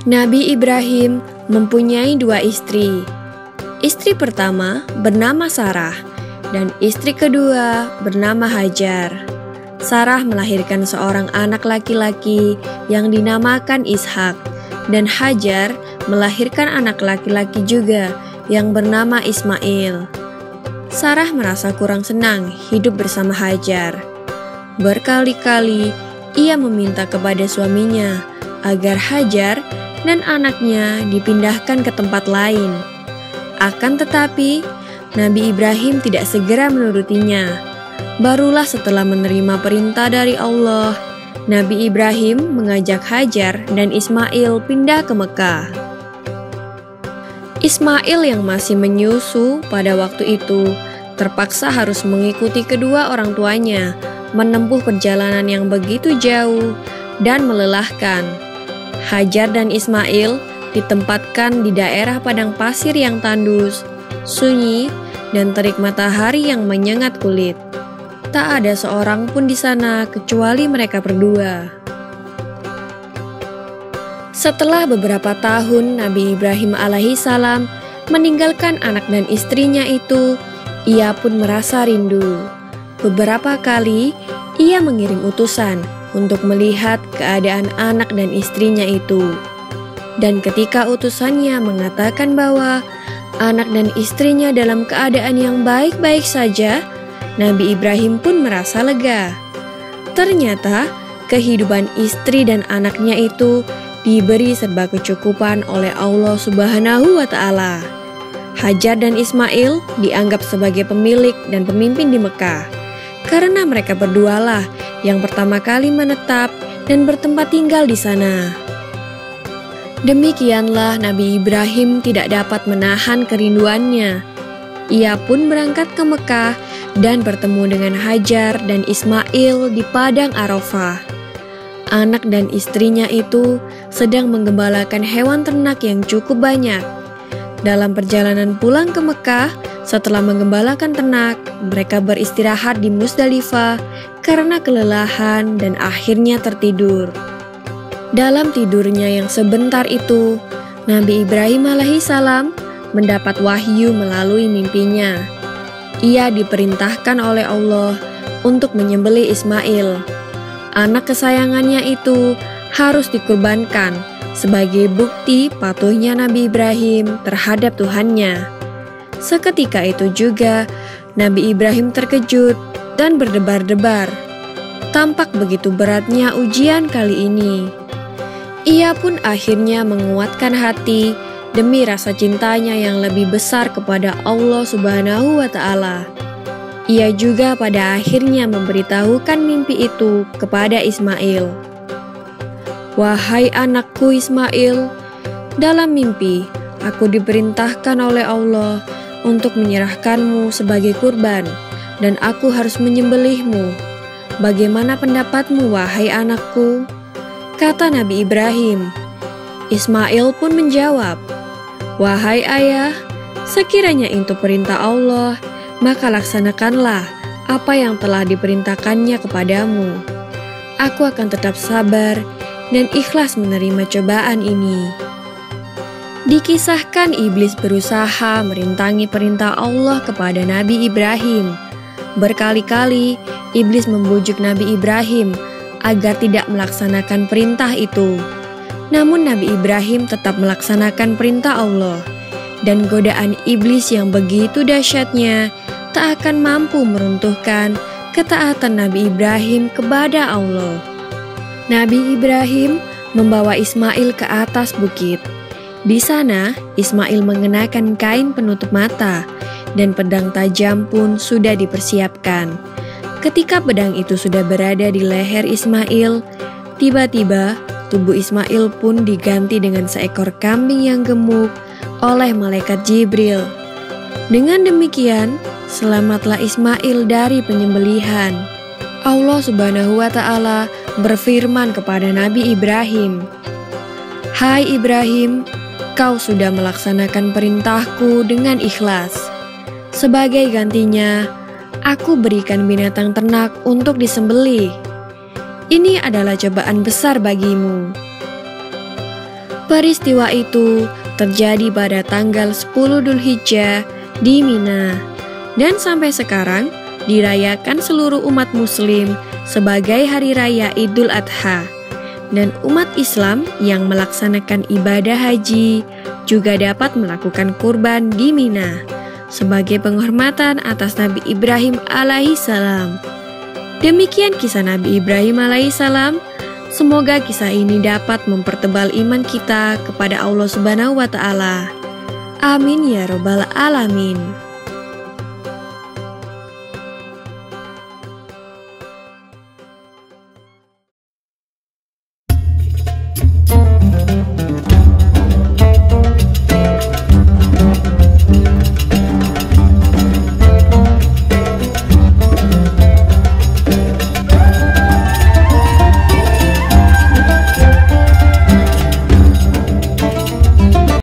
Nabi Ibrahim mempunyai dua istri. Istri pertama bernama Sarah dan istri kedua bernama Hajar. Sarah melahirkan seorang anak laki-laki yang dinamakan Ishak, dan Hajar melahirkan anak laki-laki juga yang bernama Ismail. Sarah merasa kurang senang hidup bersama Hajar. Berkali-kali ia meminta kepada suaminya agar Hajar dan anaknya dipindahkan ke tempat lain. Akan tetapi, Nabi Ibrahim tidak segera menurutinya. Barulah setelah menerima perintah dari Allah, Nabi Ibrahim mengajak Hajar dan Ismail pindah ke Mekah. Ismail yang masih menyusu pada waktu itu terpaksa harus mengikuti kedua orang tuanya menempuh perjalanan yang begitu jauh dan melelahkan. Hajar dan Ismail ditempatkan di daerah padang pasir yang tandus, sunyi, dan terik matahari yang menyengat kulit. Tak ada seorang pun di sana kecuali mereka berdua. Setelah beberapa tahun Nabi Ibrahim alaihissalam meninggalkan anak dan istrinya itu, ia pun merasa rindu. Beberapa kali ia mengirim utusan untuk melihat keadaan anak dan istrinya itu. Dan ketika utusannya mengatakan bahwa anak dan istrinya dalam keadaan yang baik-baik saja, Nabi Ibrahim pun merasa lega. Ternyata kehidupan istri dan anaknya itu diberi serba kecukupan oleh Allah Subhanahu wa Ta'ala. Hajar dan Ismail dianggap sebagai pemilik dan pemimpin di Mekah, karena mereka berdualah yang pertama kali menetap dan bertempat tinggal di sana. Demikianlah Nabi Ibrahim tidak dapat menahan kerinduannya. Ia pun berangkat ke Mekah dan bertemu dengan Hajar dan Ismail di padang Arafah. Anak dan istrinya itu sedang menggembalakan hewan ternak yang cukup banyak. Dalam perjalanan pulang ke Mekah, setelah menggembalakan ternak, mereka beristirahat di Musdalifah karena kelelahan dan akhirnya tertidur. Dalam tidurnya yang sebentar itu, Nabi Ibrahim alaihissalam mendapat wahyu melalui mimpinya. Ia diperintahkan oleh Allah untuk menyembelih Ismail. Anak kesayangannya itu harus dikurbankan sebagai bukti patuhnya Nabi Ibrahim terhadap Tuhannya. Seketika itu juga Nabi Ibrahim terkejut dan berdebar-debar. Tampak begitu beratnya ujian kali ini. Ia pun akhirnya menguatkan hati demi rasa cintanya yang lebih besar kepada Allah Subhanahu wa Ta'ala. Ia juga pada akhirnya memberitahukan mimpi itu kepada Ismail. "Wahai anakku Ismail, dalam mimpi aku diperintahkan oleh Allah untuk menyerahkanmu sebagai kurban, dan aku harus menyembelihmu. Bagaimana pendapatmu, wahai anakku?" Kata Nabi Ibrahim. Ismail pun menjawab, "Wahai ayah, sekiranya itu perintah Allah, maka laksanakanlah apa yang telah diperintahkannya kepadamu. Aku akan tetap sabar dan ikhlas menerima cobaan ini." Dikisahkan iblis berusaha merintangi perintah Allah kepada Nabi Ibrahim. Berkali-kali iblis membujuk Nabi Ibrahim agar tidak melaksanakan perintah itu. Namun Nabi Ibrahim tetap melaksanakan perintah Allah, dan godaan iblis yang begitu dahsyatnya tak akan mampu meruntuhkan ketaatan Nabi Ibrahim kepada Allah. Nabi Ibrahim membawa Ismail ke atas bukit. Di sana, Ismail mengenakan kain penutup mata, dan pedang tajam pun sudah dipersiapkan. Ketika pedang itu sudah berada di leher Ismail, tiba-tiba tubuh Ismail pun diganti dengan seekor kambing yang gemuk oleh malaikat Jibril. Dengan demikian, selamatlah Ismail dari penyembelihan. Allah Subhanahu wa Ta'ala berfirman kepada Nabi Ibrahim, "Hai Ibrahim, kau sudah melaksanakan perintahku dengan ikhlas. Sebagai gantinya, aku berikan binatang ternak untuk disembelih. Ini adalah cobaan besar bagimu." Peristiwa itu terjadi pada tanggal 10 Dzulhijjah di Mina, dan sampai sekarang dirayakan seluruh umat muslim sebagai hari raya Idul Adha. Dan umat Islam yang melaksanakan ibadah haji juga dapat melakukan kurban di Mina sebagai penghormatan atas Nabi Ibrahim alaihissalam. Demikian kisah Nabi Ibrahim alaihissalam. Semoga kisah ini dapat mempertebal iman kita kepada Allah Subhanahu wa Ta'ala. Amin ya Rabbal 'Alamin.